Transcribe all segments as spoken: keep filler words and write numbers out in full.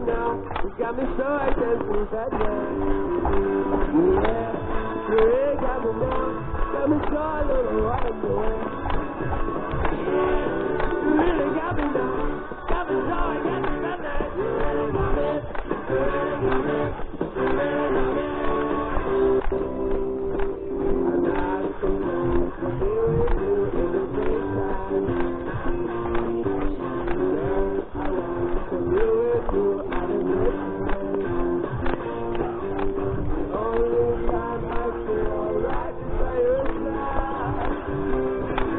now. You got me so I can't sleep at night. Yeah, you ain't got me now. Got me so I don't know what I'm doing. Yeah, you really got me now. Got me so I can't sleep at night. You really got me. You really got me. You really got me. And I still want to be with you in the daytime. Girl, I want to be with you at the midnight. The only time I feel alright is by your side.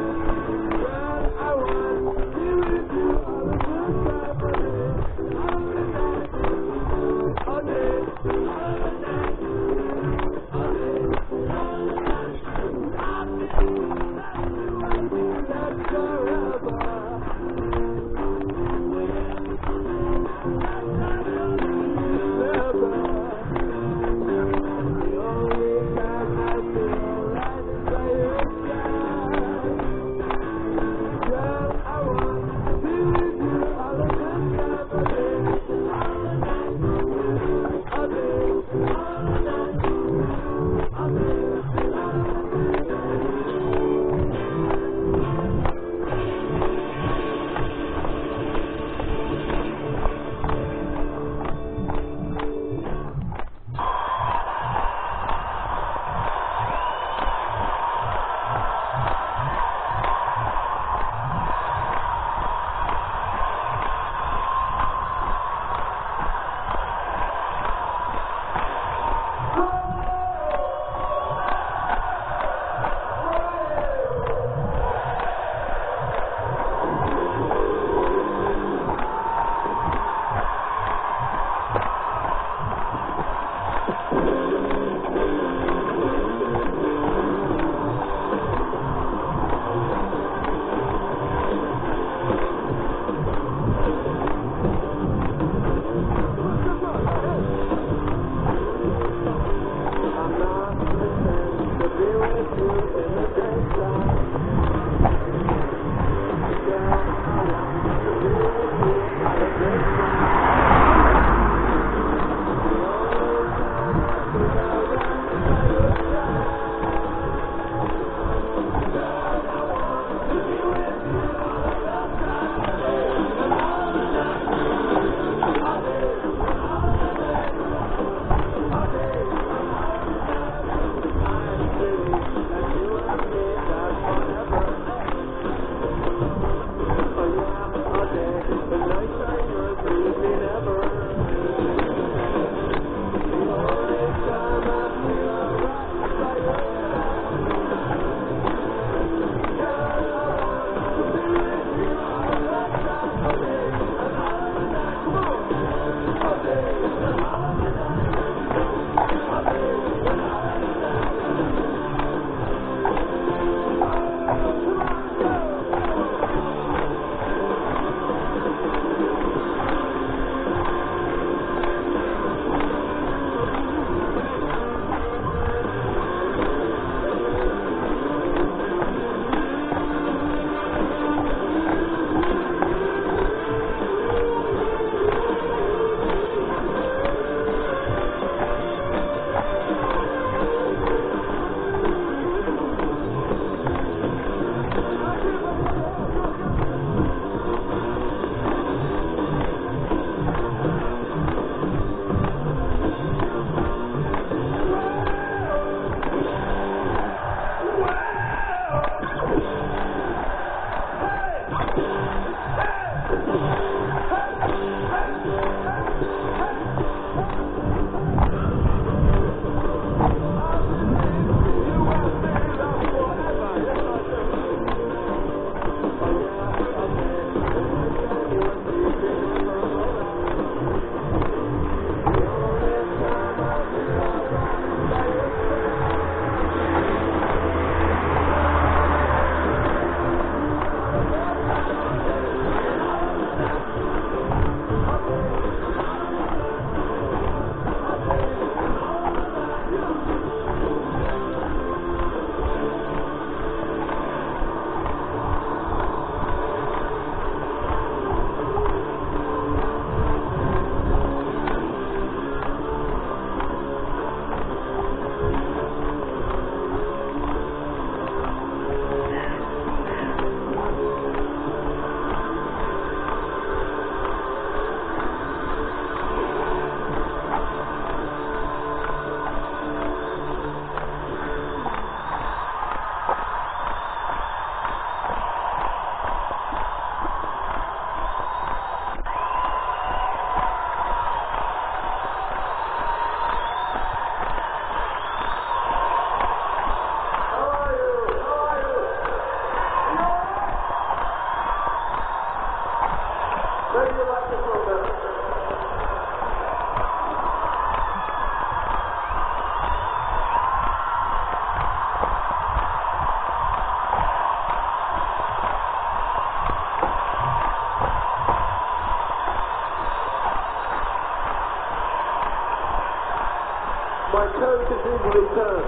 My turn to do return.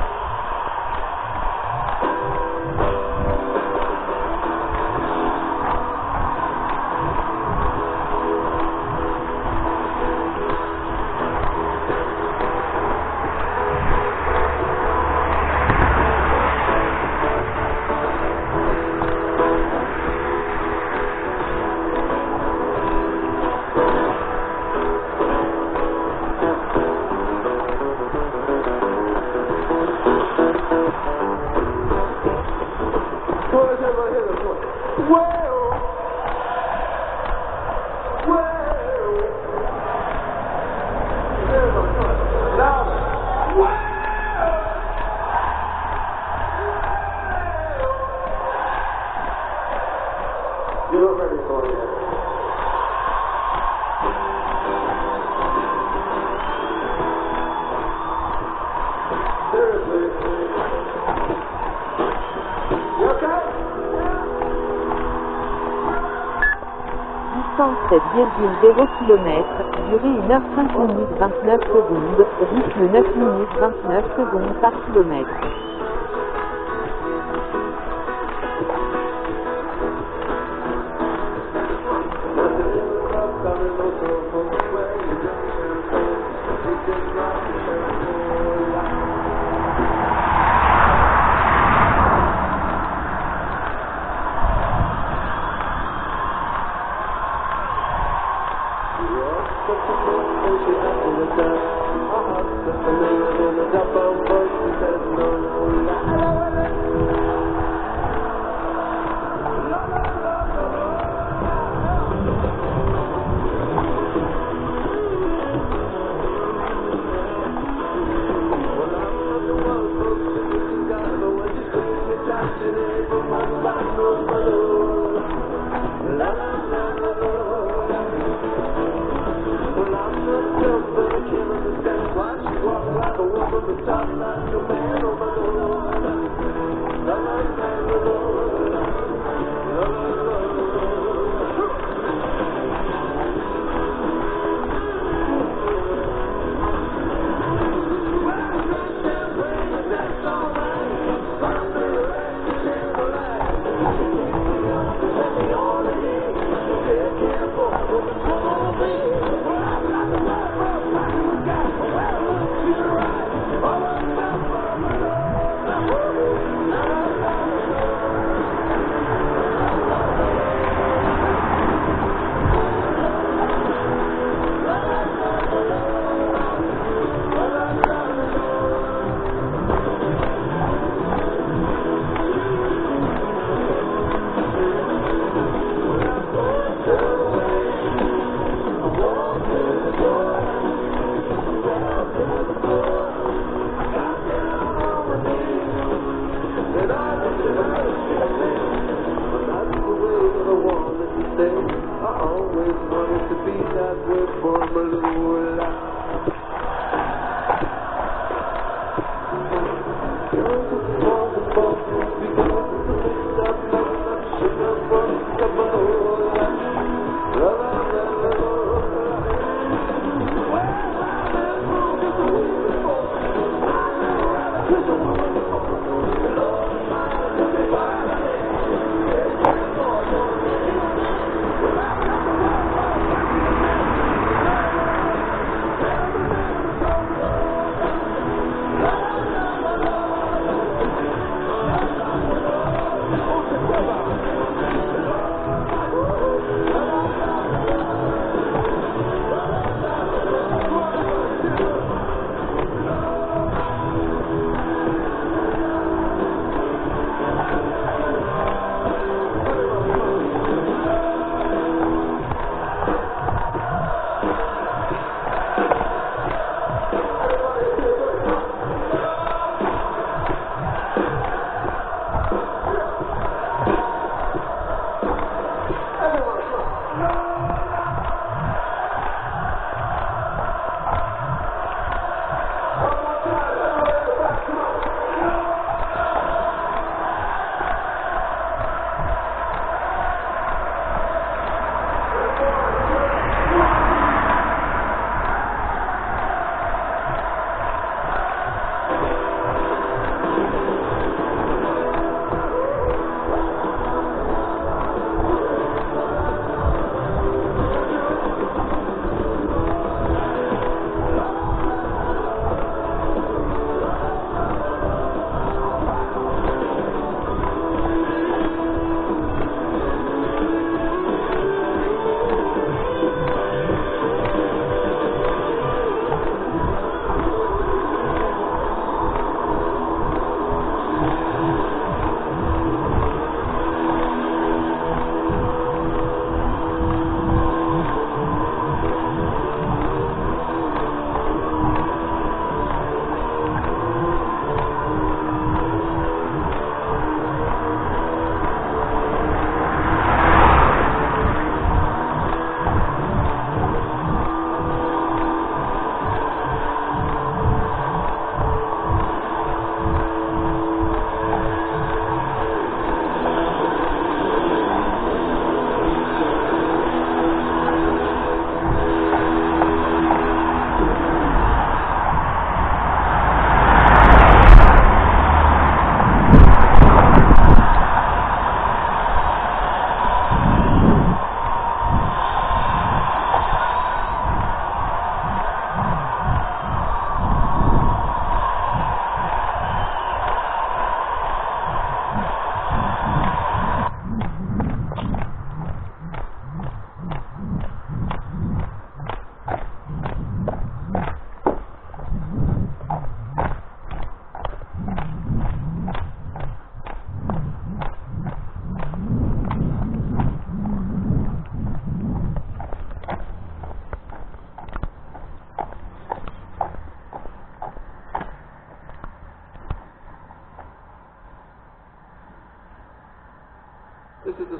You're not ready for it yet. Seriously? You okay? Distance sept virgule zéro kilomètres, durée une heure cinq minutes vingt-neuf secondes, rythme neuf minutes vingt-neuf secondes par kilomètre. Stop.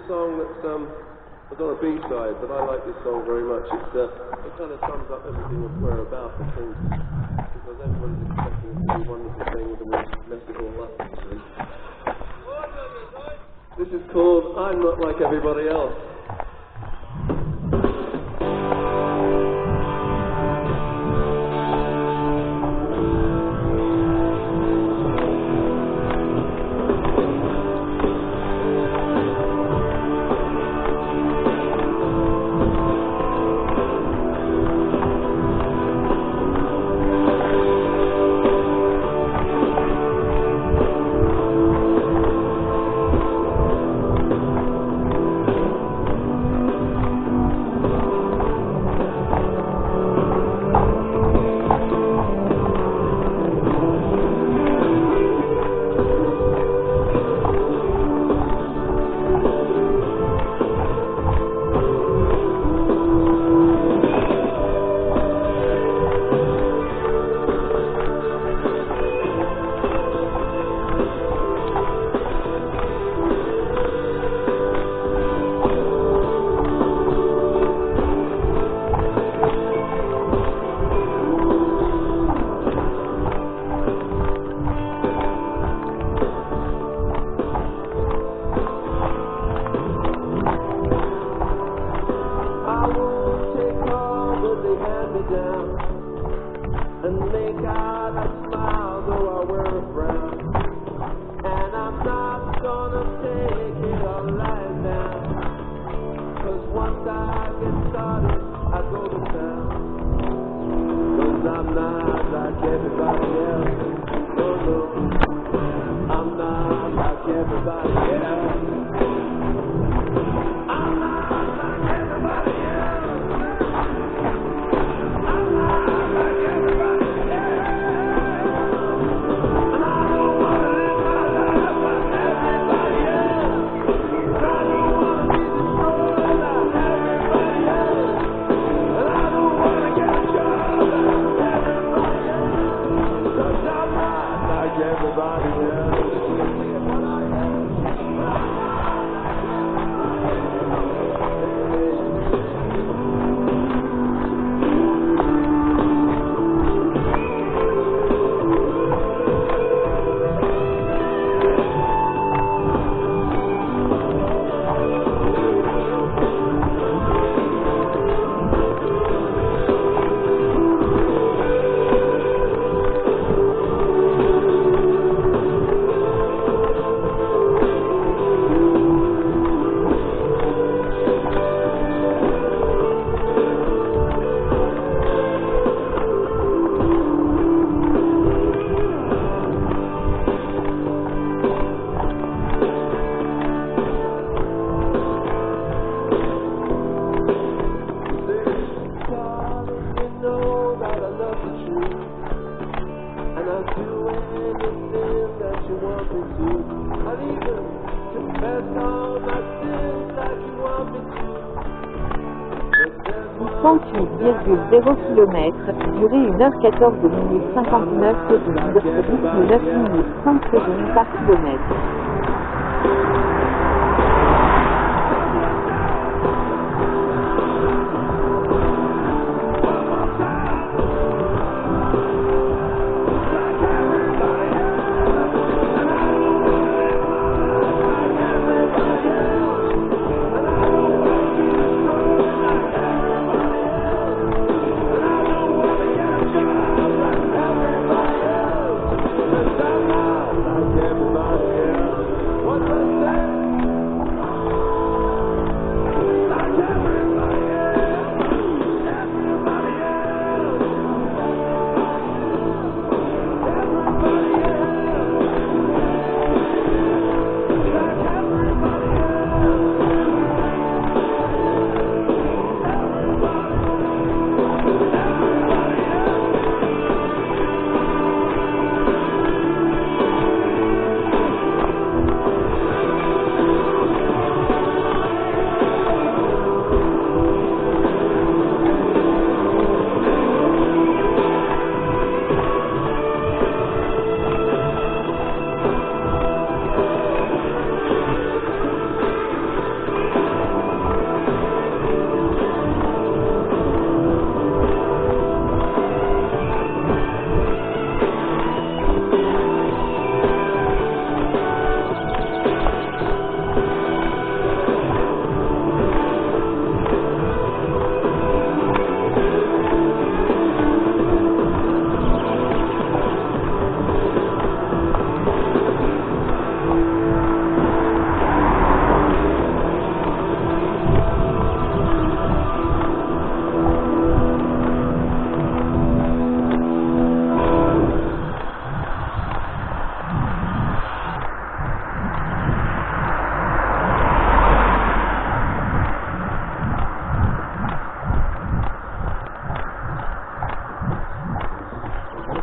song that's um, was on a B-side, but I like this song very much. It's, uh, it kind of sums up everything that we're about, I think, because everyone's expecting it to be wonderful things and we mess it all up, actually. This is called I'm Not Like Everybody Else. And make out a smile, though I wear a frown. And I'm not gonna take it all lying down, 'cause once I get started, I go to town. 'Cause I'm not like everybody else. No, no, I'm not like everybody else. I'm not like everybody else. trente-huit virgule zéro kilomètres, durée une heure quatorze minutes cinquante-neuf secondes, rythme neuf minutes cinq secondes par kilomètre. What's that?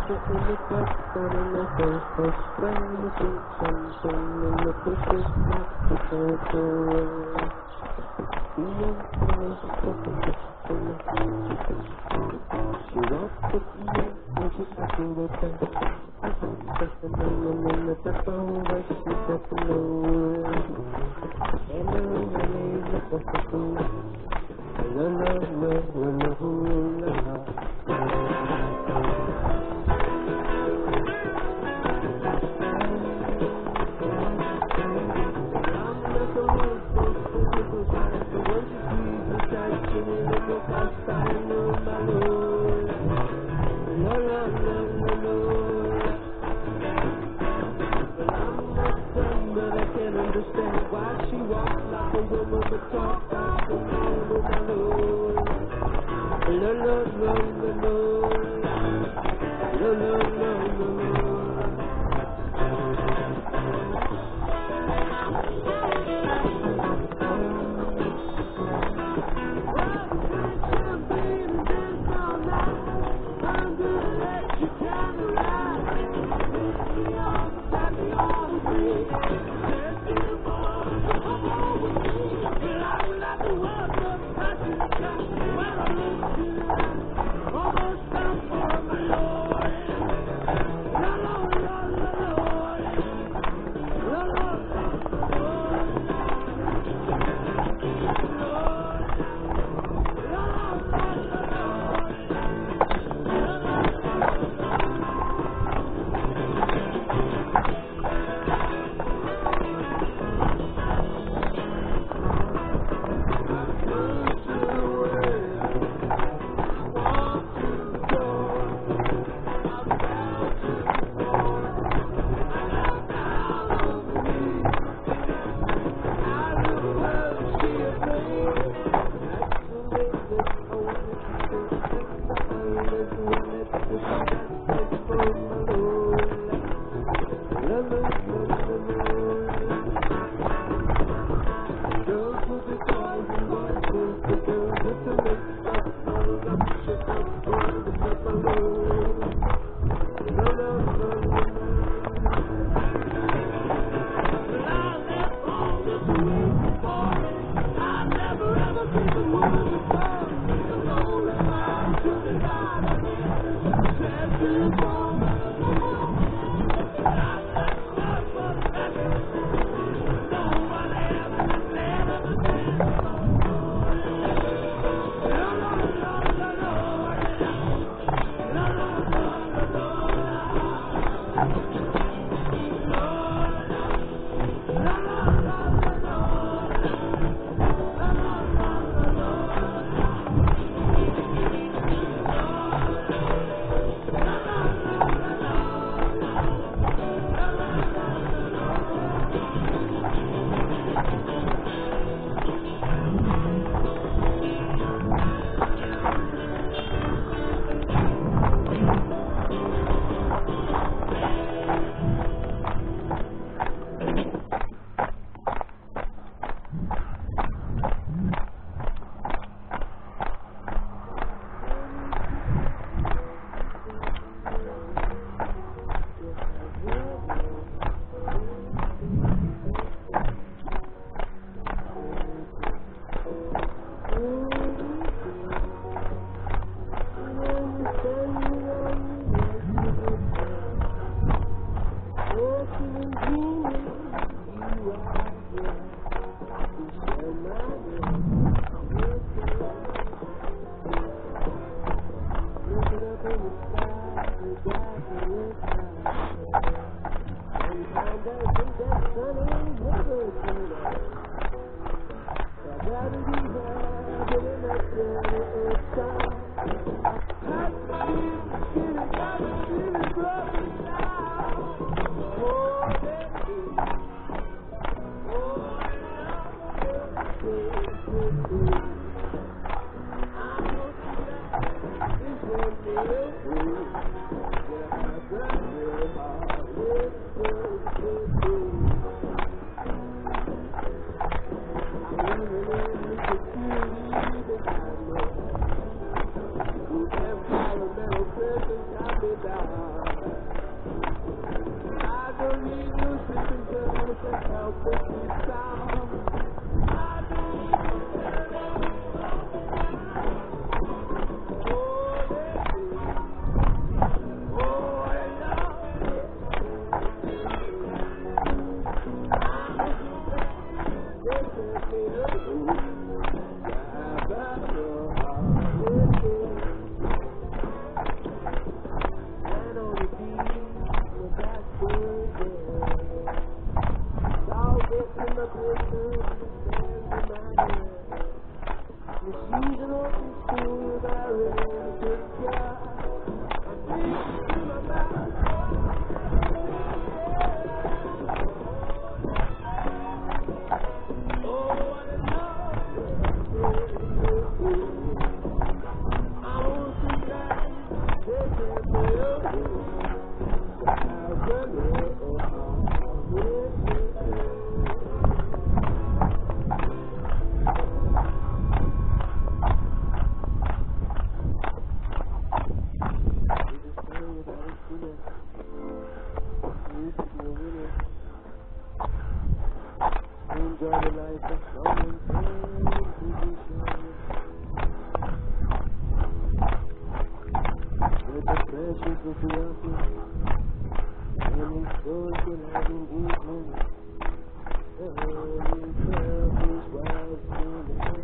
Environmental prisons got me down. Enjoy the life of someone with the precious of the apple and his soul can have engagement. The holy selfish wife can have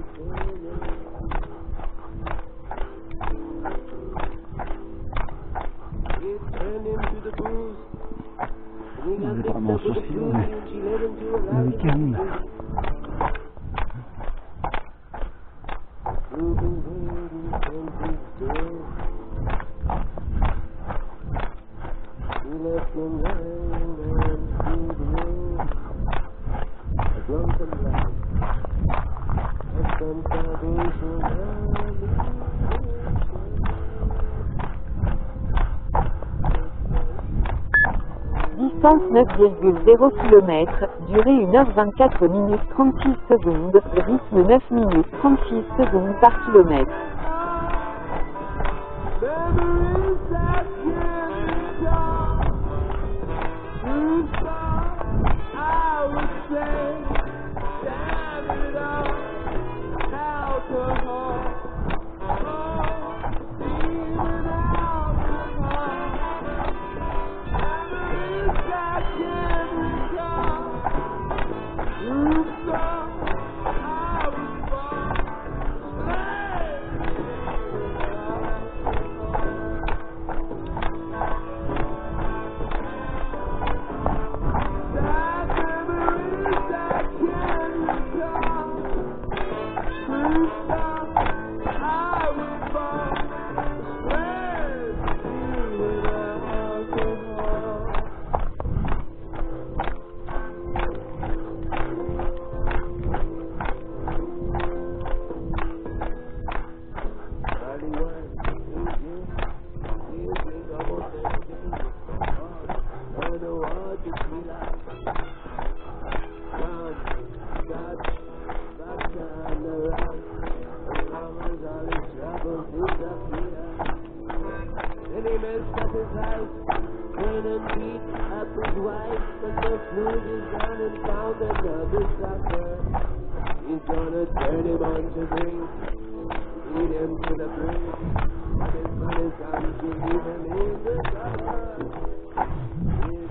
it turned him to the booze. On est vraiment souci, on est le week-end. Distance neuf virgule zéro kilomètres, durée une heure vingt-quatre minutes trente-six secondes, rythme neuf minutes trente-six secondes par kilomètre. He's gonna turn him on to drink, lead him to the brink, and his money's time to leave him in the gutter.